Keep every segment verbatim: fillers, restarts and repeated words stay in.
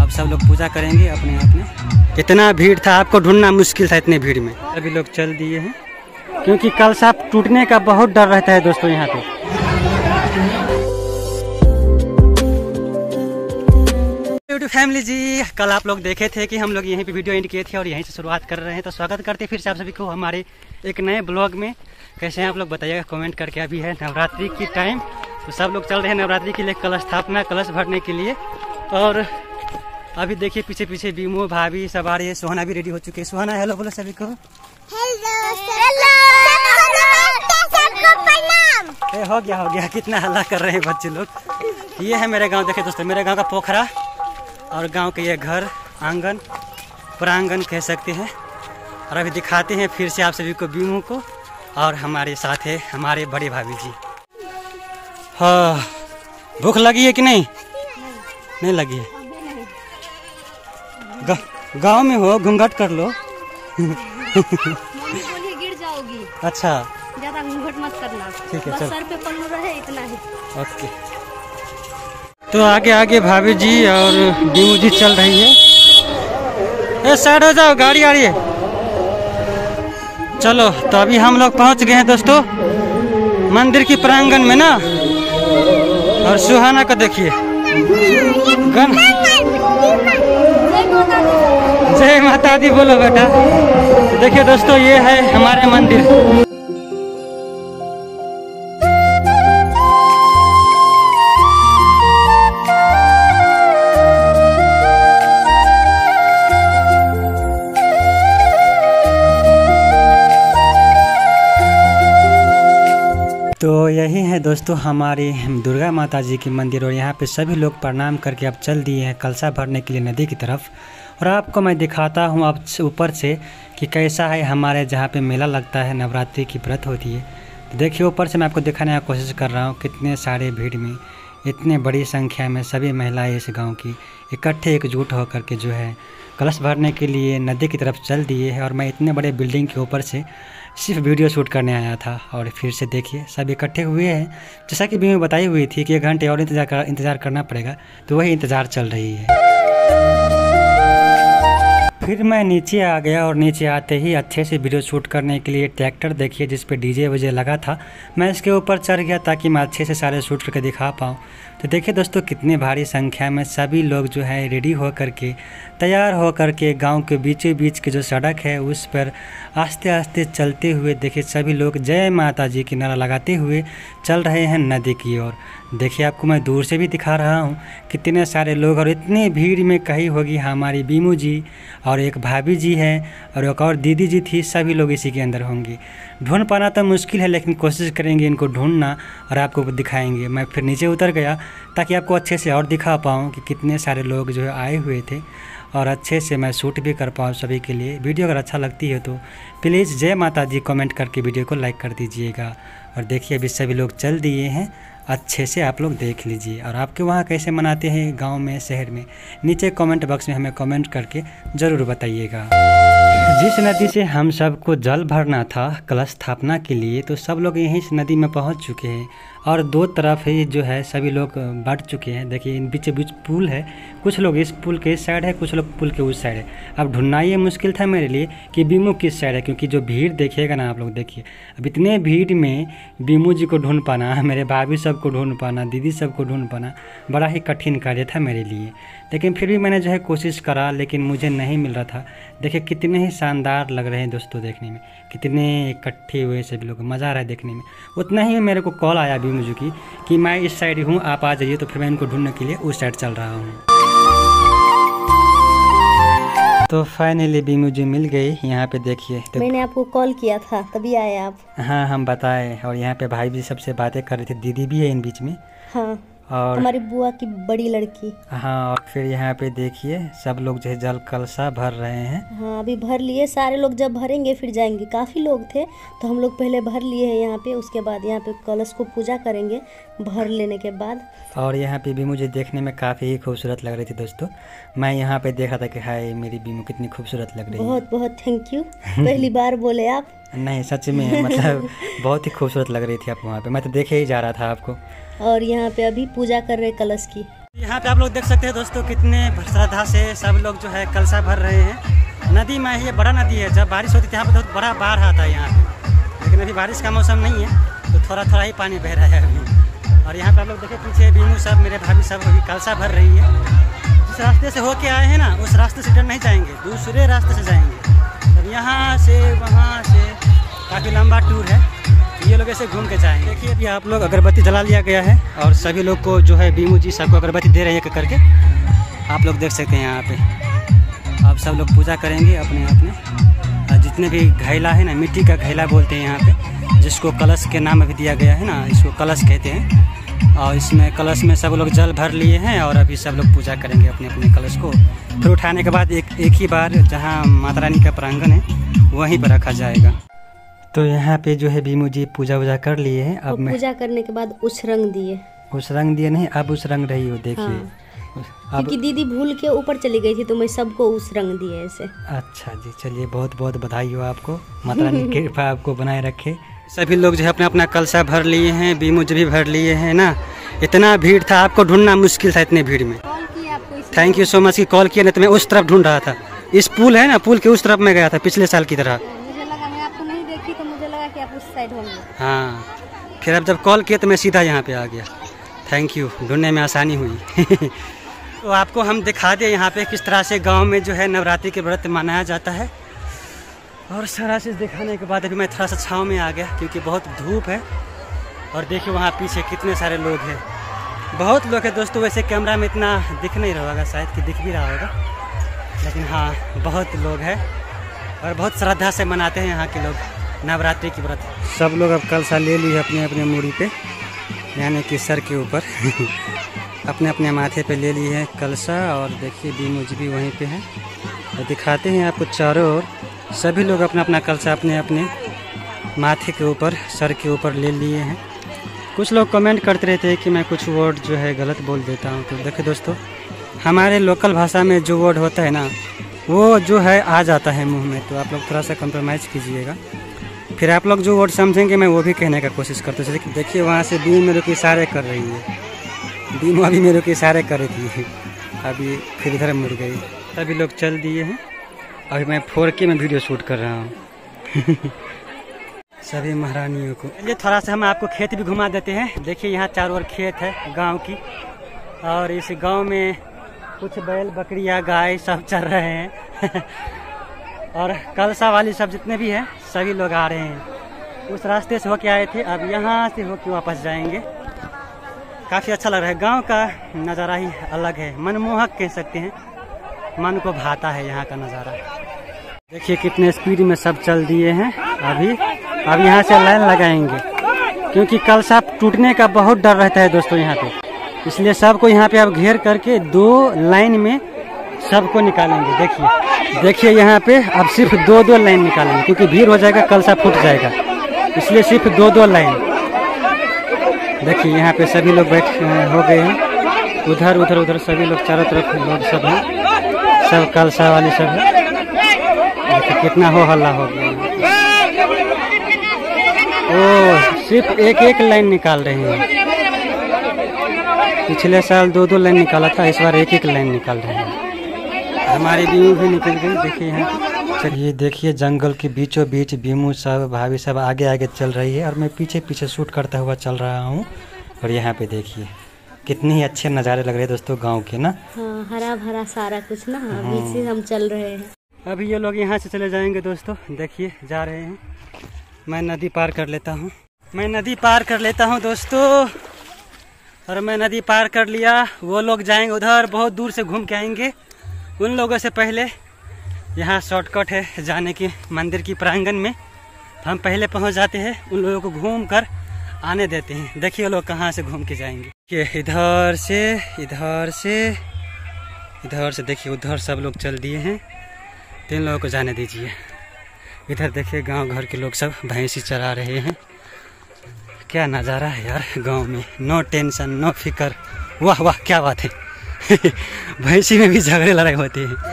अब सब लोग पूजा करेंगे अपने अपने। इतना भीड़ था, आपको ढूंढना मुश्किल था इतने भीड़ में। अभी लोग चल दिए हैं क्योंकि कलशा टूटने का बहुत डर रहता है दोस्तों यहाँ पे। यूट्यूब फैमिली जी, कल आप लोग देखे थे कि हम लोग यहीं पे वीडियो एंड किए थे और यहीं से शुरुआत कर रहे हैं। तो स्वागत करते फिर से आप सभी को हमारे एक नए ब्लॉग में। कैसे हैं आप लोग बताइएगा कमेंट करके। अभी है नवरात्रि की टाइम, तो सब लोग चल रहे हैं नवरात्रि के लिए कलश स्थापना, कलश भरने के लिए। और अभी देखिए पीछे पीछे बीमू भाभी सब आ रही है। सुहाना भी रेडी हो चुकी है। सुहाना हेलो बोलो सभी को। ए, हो गया हो गया, कितना हल्ला कर रहे हैं बच्चे लोग। ये है मेरे गांव। देखे दोस्तों, मेरे गांव का पोखरा और गांव के ये घर, आंगन, प्रांगण कह सकते हैं। और अभी दिखाते हैं फिर से आप सभी को बीमू को। और हमारे साथ है हमारे बड़े भाभी जी। हाँ, भूख लगी है कि नहीं? नहीं, नहीं लगी है। गांव में हो, घूंघट कर लो। गिर जाओगी। अच्छा, ज्यादा घूंघट मत करना। ठीक है, बस चल। सर पे पल्लू रहे इतना ही। ओके। तो आगे आगे भाभी जी और बीमू जी चल रही है। ए साइड हो जाओ, गाड़ी आ रही है। चलो, तो अभी हम लोग पहुंच गए हैं दोस्तों मंदिर की प्रांगण में ना। और सुहाना को देखिए, गन जय माता दी बोलो बेटा। तो देखिए दोस्तों, ये है हमारे मंदिर। तो यही है दोस्तों हमारी दुर्गा माता जी की मंदिर। और यहाँ पे सभी लोग प्रणाम करके अब चल दिए हैं कलशा भरने के लिए नदी की तरफ। और आपको मैं दिखाता हूँ अब ऊपर से कि कैसा है हमारे जहाँ पे मेला लगता है, नवरात्रि की व्रत होती है। तो देखिए ऊपर से मैं आपको दिखाने की कोशिश कर रहा हूँ कितने सारे भीड़ में, इतने बड़ी संख्या में सभी महिलाएं इस गाँव की इकट्ठे एकजुट होकर के जो है कलश भरने के लिए नदी की तरफ चल दिए हैं। और मैं इतने बड़े बिल्डिंग के ऊपर से सिर्फ वीडियो शूट करने आया था। और फिर से देखिए सब इकट्ठे हुए हैं। जैसा कि बीवी बताई हुई थी कि एक घंटे और इंतजार कर, इंतज़ार करना पड़ेगा, तो वही इंतज़ार चल रही है। फिर मैं नीचे आ गया और नीचे आते ही अच्छे से वीडियो शूट करने के लिए ट्रैक्टर देखिए जिस पे डीजे वजे लगा था, मैं इसके ऊपर चढ़ गया ताकि मैं अच्छे से सारे शूट करके दिखा पाऊँ। तो देखिए दोस्तों कितने भारी संख्या में सभी लोग जो है रेडी हो कर के तैयार हो कर के गाँव के बीचों बीच की जो सड़क है उस पर आस्ते आस्ते चलते हुए देखिए सभी लोग जय माता जी की नारा लगाते हुए चल रहे हैं नदी की ओर। देखिए आपको मैं दूर से भी दिखा रहा हूँ कितने सारे लोग। और इतनी भीड़ में कहीं होगी हमारी बीमू जी और एक भाभी जी है और एक और दीदी जी थी, सभी लोग इसी के अंदर होंगे। ढूंढ पाना तो मुश्किल है लेकिन कोशिश करेंगे इनको ढूंढना और आपको दिखाएंगे। मैं फिर नीचे उतर गया ताकि आपको अच्छे से और दिखा पाऊँ कि कितने सारे लोग जो है आए हुए थे और अच्छे से मैं शूट भी कर पाऊँ सभी के लिए। वीडियो अगर अच्छा लगती है तो प्लीज़ जय माता जी कमेंट करके वीडियो को लाइक कर दीजिएगा। और देखिए अभी सभी लोग चल दिए हैं, अच्छे से आप लोग देख लीजिए। और आपके वहाँ कैसे मनाते हैं गांव में, शहर में, नीचे कमेंट बॉक्स में हमें कमेंट करके ज़रूर बताइएगा। जिस नदी से हम सबको जल भरना था कलश स्थापना के लिए, तो सब लोग यहीं से नदी में पहुंच चुके हैं। और दो तरफ ही जो है सभी लोग बढ़ चुके हैं। देखिए इन बीच बीच पुल है, कुछ लोग इस पुल के इस साइड है, कुछ लोग पुल के उस साइड है। अब ढूंढना ये मुश्किल था मेरे लिए कि बीमू किस साइड है, क्योंकि जो भीड़ देखिएगा ना आप लोग देखिए। अब इतने भीड़ में बीमू जी को ढूंढ पाना, मेरे भाभी सबको ढूंढ पाना, दीदी सबको ढूंढ पाना बड़ा ही कठिन कार्य था मेरे लिए। लेकिन फिर भी मैंने जो है कोशिश करा लेकिन मुझे नहीं मिल रहा था। देखिए कितने ही शानदार लग रहे हैं दोस्तों देखने में, कितने इकट्ठे हुए सभी लोग, मज़ा आ रहा है देखने में। उतना ही मेरे को कॉल आया बीमू जी की कि मैं इस साइड हूँ, आप आ जाइए। तो फिर मैं इनको ढूंढने के लिए उस साइड चल रहा हूँ। तो फाइनली बीमू जी मिल गई। यहाँ पे देखिए तो मैंने आपको कॉल किया था तभी आए आप। हाँ हम बताए। और यहाँ पे भाई भी सबसे बातें कर रहे थे, दीदी भी है इन बीच में। हाँ, और हमारी बुआ की बड़ी लड़की। हाँ, और फिर यहाँ पे देखिए सब लोग जो है जल कलशा भर रहे हैं। हाँ अभी भर लिए, सारे लोग जब भरेंगे फिर जाएंगे। काफ़ी लोग थे तो हम लोग पहले भर लिए हैं यहाँ पे, उसके बाद यहाँ पे कलश को पूजा करेंगे भर लेने के बाद। और यहाँ पे बीमू जी देखने में काफ़ी ही खूबसूरत लग रही थी दोस्तों। मैं यहाँ पे देखा था कि हाय मेरी बीमू कितनी खूबसूरत लग रही है। बहुत बहुत थैंक यू, पहली बार बोले आप। नहीं सच में, मतलब बहुत ही खूबसूरत लग रही थी आप वहाँ पे। मैं तो देखे ही जा रहा था आपको। और यहाँ पे अभी पूजा कर रहे कलश की। यहाँ पे आप लोग देख सकते हैं दोस्तों कितने श्रद्धा से सब लोग जो है कलशा भर रहे हैं। नदी में ये बड़ा नदी है, जब बारिश होती है यहाँ पे बहुत बड़ा बाढ़ आता है यहाँ पे, लेकिन अभी बारिश का मौसम नहीं है तो थोड़ा थोड़ा ही पानी बह रहा है अभी। और यहाँ पे आप लोग देखें पीछे बीमू सब मेरे भाभी सब अभी कलशा भर रही है। जिस रास्ते से होके आए हैं ना उस रास्ते से रिटर्न नहीं जाएंगे, दूसरे रास्ते से जाएंगे। तब यहाँ से वहाँ से काफ़ी लंबा टूर है, ये लोग ऐसे घूम के जाएंगे। देखिए अभी आप लोग अगरबत्ती जला लिया गया है और सभी लोग को जो है बीमू जी सबको अगरबत्ती दे रहे हैं करके, आप लोग देख सकते हैं यहाँ पे। अब सब लोग पूजा करेंगे अपने अपने, जितने भी घैला है ना, मिट्टी का घैला बोलते हैं यहाँ पे, जिसको कलश के नाम अभी दिया गया है ना, इसको कलश कहते हैं। और इसमें कलश में सब लोग जल भर लिए हैं और अभी सब लोग पूजा करेंगे अपने अपने कलश को। फिर उठाने के बाद एक एक ही बार जहाँ माता रानी का प्रांगण है वहीं पर रखा जाएगा। तो यहाँ पे जो है बीमू जी पूजा वूजा कर लिए हैं। अब मैं पूजा करने के बाद उस रंग दिए, उस रंग दिए नहीं, अब उस रंग रही हो देखिए। हाँ। अब क्योंकि दीदी भूल के ऊपर चली गई थी तो मैं सबको उस रंग दिए ऐसे। अच्छा जी, चलिए बहुत बहुत बधाई हो आपको, माता रानी की कृपा आपको बनाए रखे। सभी लोग जो है अपना अपना कलशा भर लिए हैं, बीमू जी भी भर लिए हैं ना। इतना भीड़ था, आपको ढूंढना मुश्किल था इतने भीड़ में। थैंक यू सो मच कि कॉल किया, नहीं तो मैं उस तरफ ढूंढ रहा था। इस पुल है ना, पुल के उस तरफ में गया था पिछले साल की तरह। हाँ, फिर अब जब कॉल किया तो मैं सीधा यहाँ पे आ गया। थैंक यू, ढूंढने में आसानी हुई। तो आपको हम दिखा दें यहाँ पे किस तरह से गांव में जो है नवरात्रि के व्रत मनाया जाता है। और सारा चीज़ दिखाने के बाद अभी मैं थोड़ा सा छाँव में आ गया क्योंकि बहुत धूप है। और देखिए वहाँ पीछे कितने सारे लोग हैं, बहुत लोग हैं दोस्तों। वैसे कैमरा में इतना दिख नहीं रहा होगा, शायद कि दिख भी रहा होगा, लेकिन हाँ बहुत लोग हैं और बहुत श्रद्धा से मनाते हैं यहाँ के लोग नवरात्रि की व्रत। सब लोग अब कलशा ले लिए अपने अपने मूड़ी पे, यानी कि सर के ऊपर अपने अपने माथे पे ले लिए हैं कलशा। और देखिए बीमू जी भी वहीं पे हैं। तो दिखाते हैं आपको चारों ओर सभी लोग अपना अपना कलशा अपने अपने माथे के ऊपर, सर के ऊपर ले लिए हैं। कुछ लोग कमेंट करते रहते हैं कि मैं कुछ वर्ड जो है गलत बोल देता हूँ। तो देखिए दोस्तों, हमारे लोकल भाषा में जो वर्ड होता है ना वो जो है आ जाता है मुँह में, तो आप लोग थोड़ा सा कंप्रोमाइज़ कीजिएगा। फिर आप लोग जो वर्ड समझेंगे मैं वो भी कहने का कोशिश करता हूँ। देखिए वहाँ से बीम मेरे को इशारे कर रही है, बीम अभी मेरे को इशारे कर रही थी, अभी फिर इधर मुड़ गई। सभी लोग चल दिए हैं, अभी मैं फोर के में वीडियो शूट कर रहा हूँ। सभी महारानियों को ये थोड़ा सा हम आपको खेत भी घुमा देते हैं। देखिए यहाँ चारों ओर खेत है गाँव की, और इस गाँव में कुछ बैल बकरियाँ गाय सब चल रहे हैं। और कलशा वाली सब जितने भी हैं सभी लोग आ रहे हैं। उस रास्ते से होके आए थे, अब यहाँ से होके वापस जाएंगे। काफ़ी अच्छा लग रहा है, गांव का नज़ारा ही अलग है, मनमोहक कह सकते हैं, मन को भाता है यहाँ का नज़ारा। देखिए कितने स्पीड में सब चल दिए हैं। अभी अब यहाँ से लाइन लगाएंगे क्योंकि कलशा टूटने का बहुत डर रहता है दोस्तों यहाँ पे, इसलिए सबको यहाँ पे अब घेर करके दो लाइन में सबको निकालेंगे। देखिए देखिए यहाँ पे अब सिर्फ दो दो लाइन निकालेंगे क्योंकि भीड़ हो जाएगा, कलशा फूट जाएगा, इसलिए सिर्फ दो दो लाइन। देखिए यहाँ पे सभी लोग बैठ हो गए हैं, उधर उधर उधर सभी लोग चारों तरफ लोग सब हैं, सब कलशा वाली सब है। देखिए कितना हो हल्ला हो गया। ओ सिर्फ एक एक लाइन निकाल रहे हैं, पिछले साल दो दो लाइन निकाला था, इस बार एक एक लाइन निकाल रहे हैं। हमारी बीमू भी निकल गई। देखिए यहाँ, चलिए देखिए जंगल के बीचों बीच बीमू सब भाभी सब आगे आगे चल रही है और मैं पीछे पीछे शूट करता हुआ चल रहा हूँ। और यहाँ पे देखिए कितने ही अच्छे नज़ारे लग रहे हैं दोस्तों गांव के ना। हाँ, हरा भरा सारा कुछ ना, बीच से हम चल रहे हैं। अभी ये लोग यहाँ से चले जाएंगे दोस्तों, देखिए जा रहे हैं। मैं नदी पार कर लेता हूँ, मैं नदी पार कर लेता हूँ दोस्तों। और मैं नदी पार कर लिया, वो लोग जाएंगे उधर, बहुत दूर से घूम के आएंगे। उन लोगों से पहले यहाँ शॉर्टकट है जाने की मंदिर की प्रांगण में, हम पहले पहुँच जाते हैं, उन लोगों को घूम कर आने देते हैं। देखिए लोग कहाँ से घूम के जाएंगे, ये इधर से इधर से इधर से, देखिए उधर सब लोग चल दिए हैं, तीन लोगों को जाने दीजिए। इधर देखिए गांव घर के लोग सब भैंसी चरा रहे हैं। क्या नज़ारा है यार गांव में, नो टेंशन नो फिकर, वाह वाह क्या बात है। भैंसी में भी झगड़े लड़ाई होते हैं।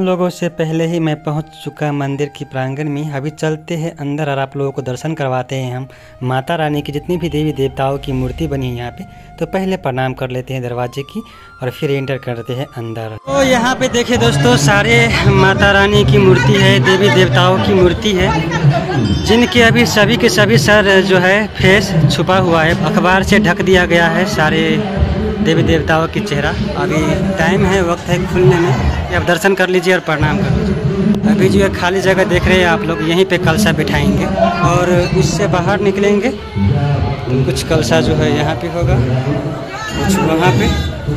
लोगों से पहले ही मैं पहुंच चुका मंदिर की प्रांगण में। अभी चलते हैं अंदर और आप लोगों को दर्शन करवाते हैं हम माता रानी की जितनी भी देवी देवताओं की मूर्ति बनी है यहाँ पे। तो पहले प्रणाम कर लेते हैं दरवाजे की और फिर एंटर करते हैं अंदर। तो यहाँ पे देखिए दोस्तों, सारे माता रानी की मूर्ति है, देवी देवताओं की मूर्ति है, जिनके अभी सभी के सभी सर जो है फेस छुपा हुआ है, अखबार से ढक दिया गया है सारे देवी देवताओं की चेहरा। अभी टाइम है, वक्त है खुलने में, आप दर्शन कर लीजिए और प्रणाम कर लीजिए। अभी जो है खाली जगह देख रहे हैं आप लोग, यहीं पे कलशा बिठाएंगे और इससे बाहर निकलेंगे तो कुछ कलशा जो है यहाँ पे होगा, कुछ वहाँ पे।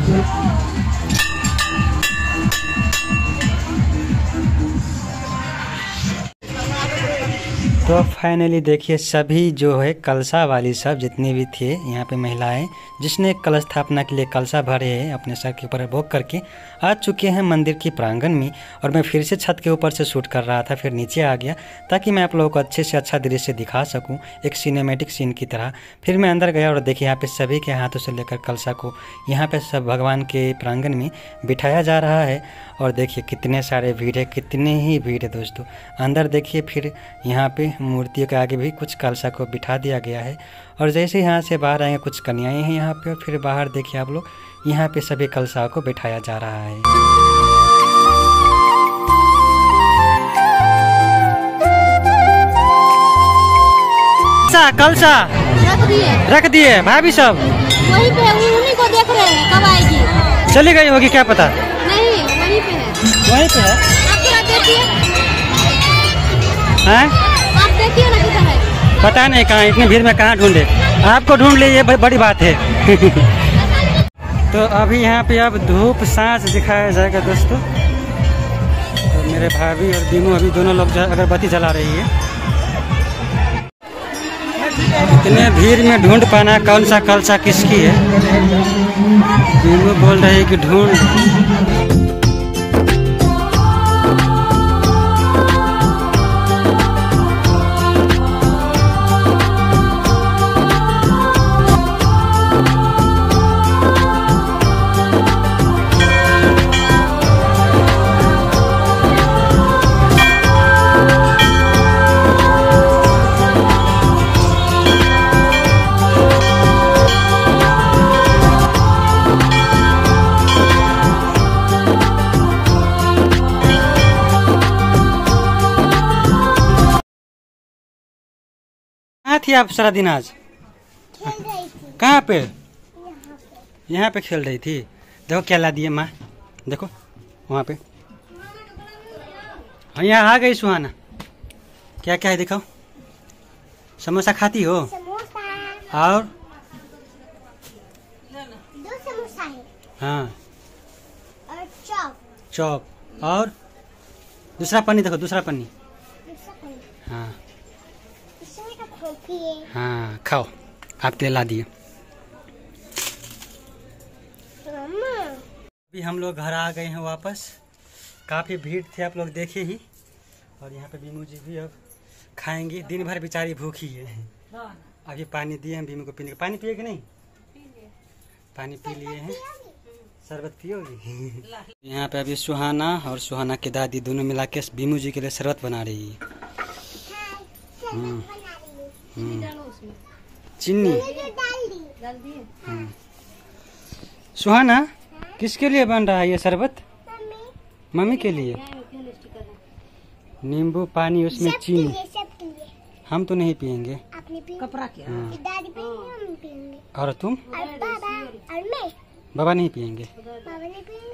तो फाइनली देखिए सभी जो है कलशा वाली सब जितने भी थे यहाँ पे महिलाएं, जिसने कलश स्थापना के लिए कलशा भरे हैं अपने सर के ऊपर भोग करके आ चुके हैं मंदिर की प्रांगण में। और मैं फिर से छत के ऊपर से शूट कर रहा था, फिर नीचे आ गया ताकि मैं आप लोगों को अच्छे से अच्छा दृश्य दिखा सकूं, एक सिनेमैटिक सीन की तरह। फिर मैं अंदर गया और देखिए यहाँ पे सभी के हाथों से लेकर कलशा को यहाँ पे सब भगवान के प्रांगण में बिठाया जा रहा है। और देखिए कितने सारे भीड़ है, कितने ही भीड़ है दोस्तों। अंदर देखिए फिर यहाँ पे मूर्तियों के आगे भी कुछ कलशा को बिठा दिया गया है। और जैसे यहाँ से बाहर आएंगे कुछ कन्याएं हैं यहाँ पे, और फिर बाहर देखिए आप लोग यहाँ पे सभी कलशा को बिठाया जा रहा है। कलशा रख दिए रख दिए भाभी सब वहीं पे, उन्हीं को देख रहे हैं कब आएगी। चली गई होगी क्या पता, नहीं वहीं पे है, वहीं पे है। आप क्या देखिए, हैं? आप देखिए ना किधर है। पता नहीं कहाँ, इतनी भीड़ में कहाँ ढूंढे, आपको ढूंढ लिए, ये बड़ी बात है। तो अभी यहाँ पे अब धूप सांझ दिखाया जाएगा दोस्तों। तो मेरे भाभी और बीमू अभी दोनों लोग अगरबत्ती जला रही है। इतने भीड़ में ढूंढ पाना कौन सा कलशा किसकी है। बीमू बोल रहे हैं कि ढूंढ। कहाँ थी आप सारा दिन आज? कहाँ पे? यहाँ पे खेल रही थी। देखो क्या ला दिए माँ, देखो वहाँ पे। हाँ यहाँ आ गई सुहाना। क्या क्या है दिखाओ। समोसा खाती हो? समोसा। और दो समोसा है। हाँ और चॉप। चॉप और दूसरा पन्नी देखो, दूसरा पन्नी। हाँ हाँ खाओ, आपके लिए ला दिए। अभी हम लोग घर आ गए हैं वापस। काफ़ी भीड़ थी आप लोग देखे ही। और यहाँ पे बीमू जी भी अब खाएंगी, दिन भर बेचारी भूखी है। अभी पानी दिए हैं बीमू को पीने का। पानी पिए कि नहीं? पानी पी लिए हैं। शरबत पियोगी? यहाँ पे अभी सुहाना और सुहाना की दादी दोनों मिला के बीमू जी के लिए शरबत बना रही है। चीनी सुहाना किसके लिए बन रहा है ये शरबत? मम्मी के लिए। नींबू पानी उसमें चीनी। हम तो नहीं पियेंगे। कपड़ा क्या? दादी पियेंगे, हम पियेंगे। और तुम? और बाबा और मैं। बाबा नहीं पियेंगे। बाबा नहीं पियेंगे।